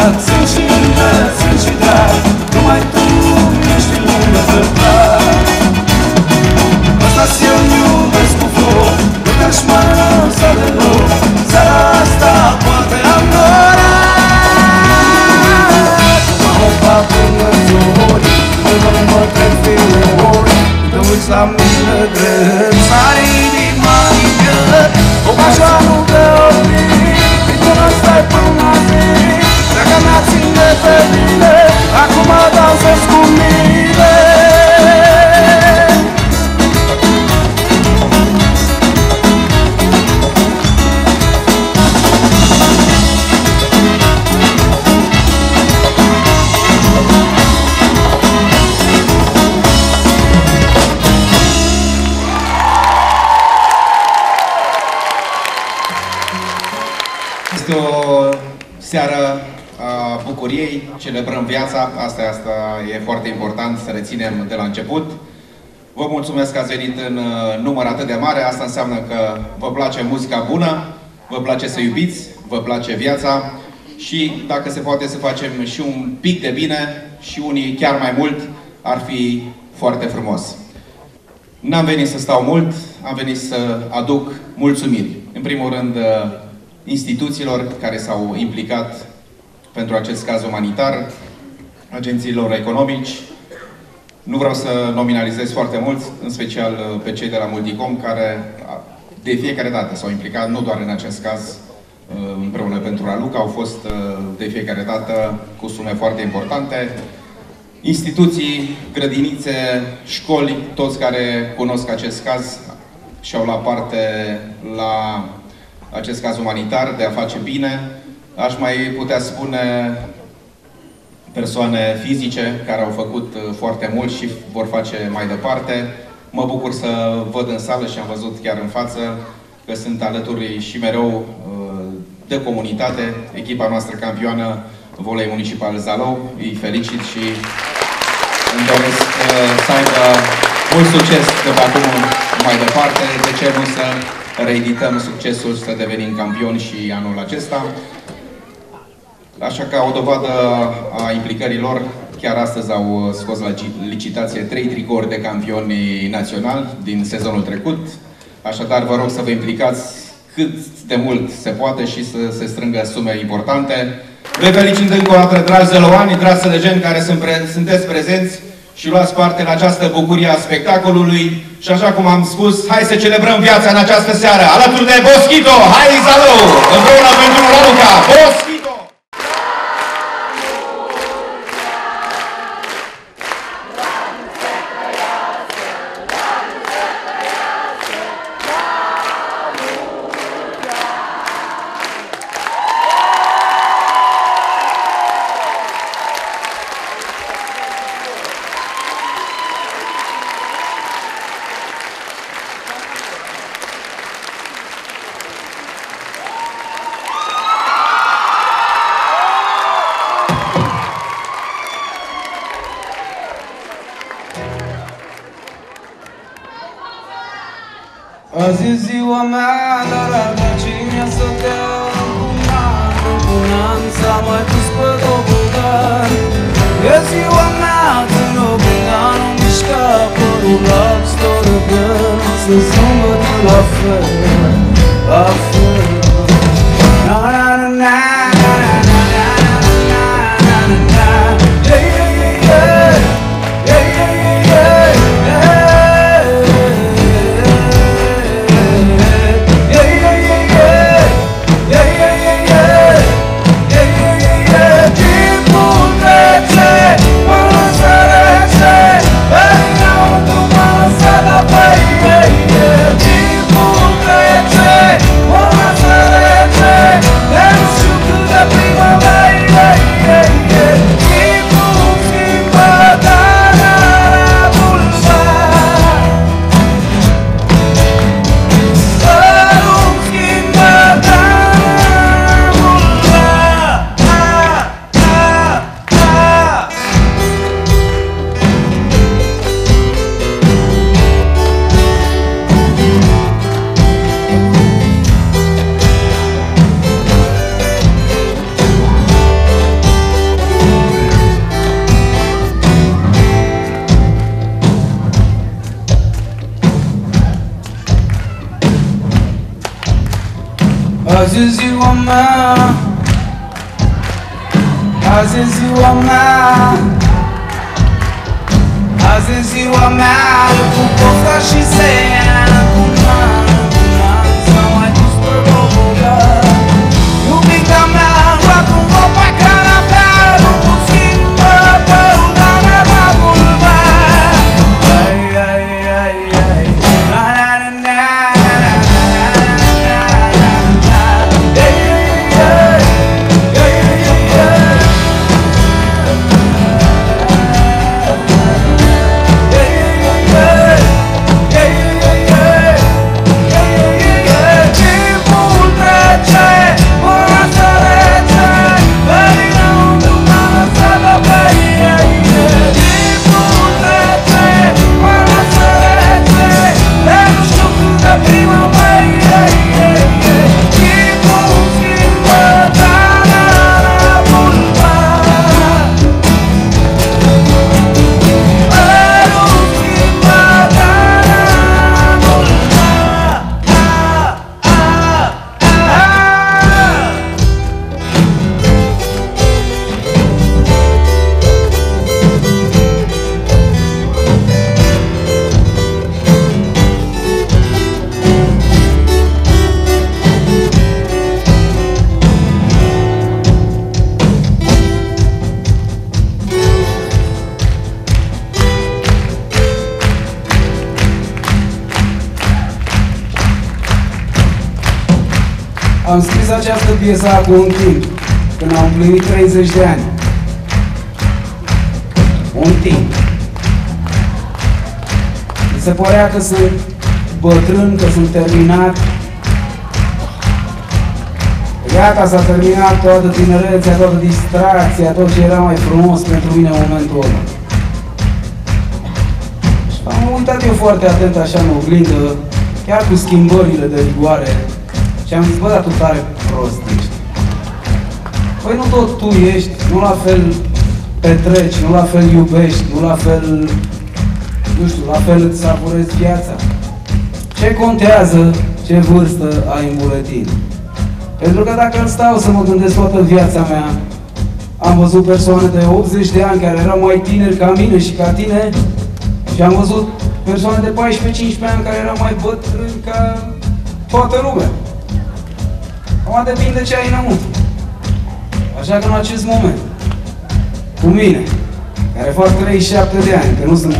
minunat, sunt și mână, sunt și drag. Numai tu ești în lume drag. Ăsta-ți eu iubesc cu foc, uite-și mă lăsa de loc. Seara asta poate am norat. Mă opa până zori, până mă trec fiori. Te uiți la mine drept, sare inima din gât. Așa nu te opri, până stai până zi. Dacă mea ține pe mine, acum dansezi cu mine. Este o seară a bucuriei, celebrăm viața, asta e foarte important să reținem de la început. Vă mulțumesc că ați venit în număr atât de mare, asta înseamnă că vă place muzica bună, vă place să iubiți, vă place viața și dacă se poate să facem și un pic de bine și unii chiar mai mult, ar fi foarte frumos. N-am venit să stau mult, am venit să aduc mulțumiri. În primul rând, instituțiilor care s-au implicat pentru acest caz umanitar, agențiilor economici. Nu vreau să nominalizez foarte mult, în special pe cei de la Multicom, care de fiecare dată s-au implicat, nu doar în acest caz, împreună pentru Raluca, au fost de fiecare dată cu sume foarte importante. Instituții, grădinițe, școli, toți care cunosc acest caz și-au luat parte la acest caz umanitar, de a face bine. Aș mai putea spune persoane fizice care au făcut foarte mult și vor face mai departe. Mă bucur să văd în sală și am văzut chiar în față că sunt alături și mereu de comunitate. Echipa noastră campioană Volei Municipal Zalău. Îi felicit și îmi doresc să aibă mult succes de pe acum mai departe. De ce nu să reedităm succesul, să devenim campioni și anul acesta. Așa că o dovadă a implicării lor, chiar astăzi au scos la licitație 3 tricouri de campioni naționali din sezonul trecut. Așadar, vă rog să vă implicați cât de mult se poate și să se strângă sume importante. Vă felicit încă o dată, dragi zălăoani, dragi sălăgeni care sunteți prezenți și luați parte la această bucurie a spectacolului. Și așa cum am spus, hai să celebrăm viața în această seară, alături de Boschito! Hai Zalău! Împreună pentru Raluca! Boschito! Azi e ziua mea, dar ar merge mea să te un an s-a mai dus pe tobogan. E ziua mea, când o bina nu mișca părul alb storăgăn. Să zâmbătă la fel, la fel. Na na na na na na na na na na na. Yeah yeah yeah yeah yeah yeah yeah. Mă Azi e ziua mea, azi e ziua mea, azi e ziua mea, cu pofta și seara, cu mână, s-a mai dus pe Bobogan. Iubita mea, luat-un foc pe canapea, nu pot schimba părul, dar ne va vulva. Ai, ai, ai, ai, la la la la la la la la. Ei, ei, ei, ei, ei, ei. Am scris această piesă acum un timp, când am împlinit 30 de ani. Un timp. Mi se părea că sunt bătrân, că sunt terminat. Gata, s-a terminat toată tinerețea, toată distracția, tot ce era mai frumos pentru mine în momentul ăla. Și am uitat eu foarte atent așa în oglindă, chiar cu schimbările de rigoare. Și am zis, bă, dar tu tare prost ești. Păi nu tot tu ești, nu la fel petreci, nu la fel iubești, nu la fel, nu știu, la fel îți savurezi viața. Ce contează ce vârstă ai în buletin? Pentru că dacă îmi stau să mă gândesc toată viața mea, am văzut persoane de 80 de ani care erau mai tineri ca mine și ca tine și am văzut persoane de 14-15 ani care erau mai bătrâni ca toată lumea. Acum depinde ce ai înăuntru. Așa că în acest moment, cu mine, care fac 37 de ani, că nu sunt...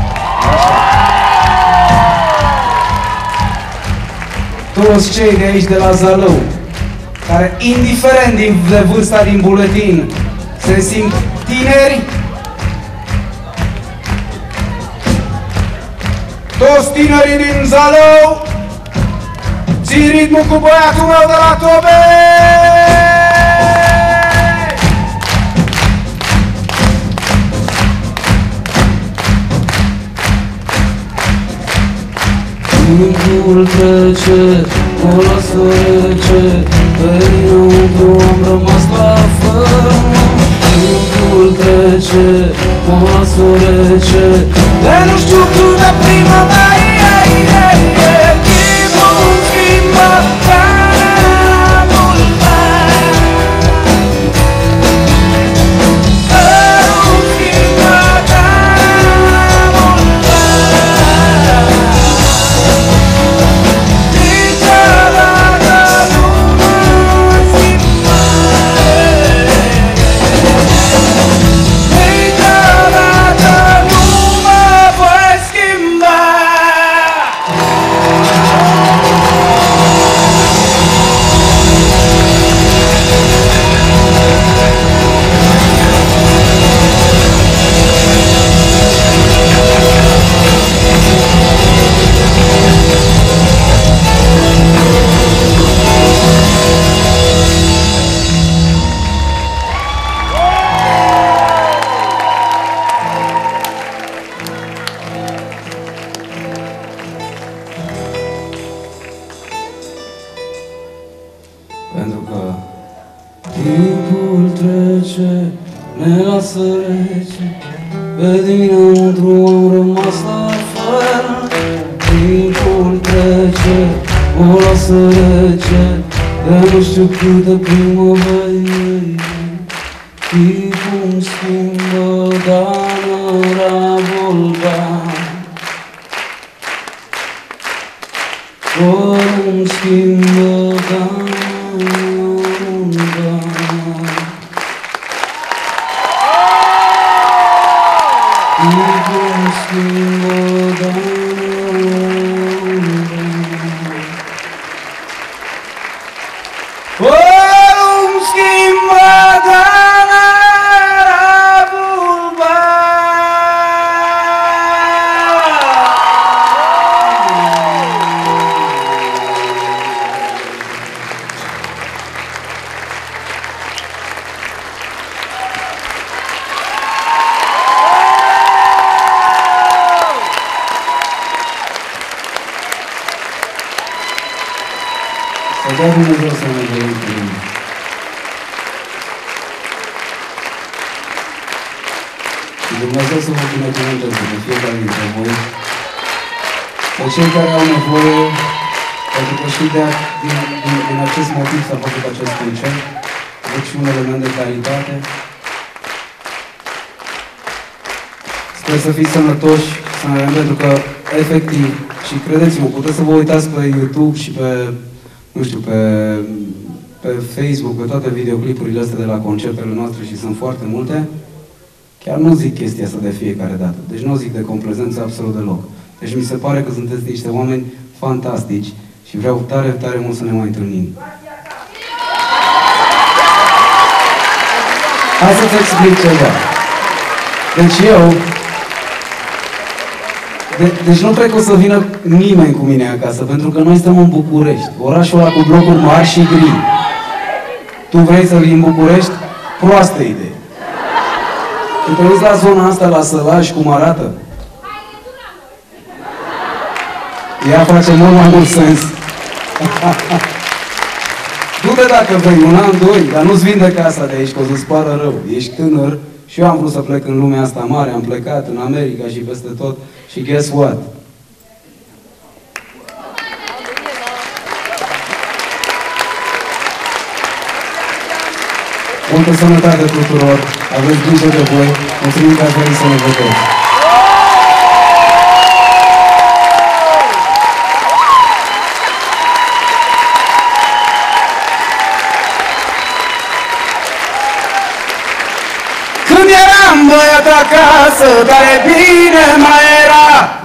Toți cei de aici de la Zalău, care, indiferent de vârsta din buletin, se simt tineri, toți tinerii din Zalău, ții ritmul cu băiatul meu de la Tobe! Timpul trece, o lasă rece, pe dinăuntru am rămas la fel. Timpul trece, o lasă rece, de nu știu cât de primăvară. Pentru că timpul trece, ne lasă rece, pe dinăuntru am rămas la fel. Timpul trece, o lasă rece, Dar nu știu câtă primăveri și cum schimbă Danăra Volga. Cum schimbă Danăra Volga. Cum schimbă Danăra Volga. Cum schimbă Danăra Volga. Să dea Dumnezeu să ne vedem cu Dumnezeu. Și Dumnezeu să vă binecuvânteze de fiecare dintre voi, pe cei care au nevoie, pentru că și din acest motiv s-a făcut acest concert, deci un element de calitate. Sper să fiți sănătoși, să ne vedem, pentru că, efectiv, și credeți-mă, puteți să vă uitați pe YouTube și pe, nu știu, pe Facebook, pe toate videoclipurile astea de la concertele noastre, și sunt foarte multe. Chiar nu zic chestia asta de fiecare dată. Deci nu zic de complezență absolut deloc. Deci mi se pare că sunteți niște oameni fantastici și vreau tare, tare mult să ne mai întâlnim. Hai să-ți explic ceva. Deci eu... Deci nu cred că o să vină nimeni cu mine acasă, pentru că noi stăm în București. Orașul ăla cu blocuri mari și gri. Tu vrei să vii în București? Proastă idee. Când te uiți la zona asta, la Sălaș, cum arată, ea face mult mai mult sens. Du-te dacă vrei, un an, doi, dar nu-ți vinde casa de aici, că o să-ți pară rău. Ești tânăr și eu am vrut să plec în lumea asta mare, am plecat în America și peste tot. Și guess what? Multă sănătate tuturor, aveți grijă de voi, mulțumim că ați venit să ne vedeți. Când eram băiat acasă, dar e bine mai era.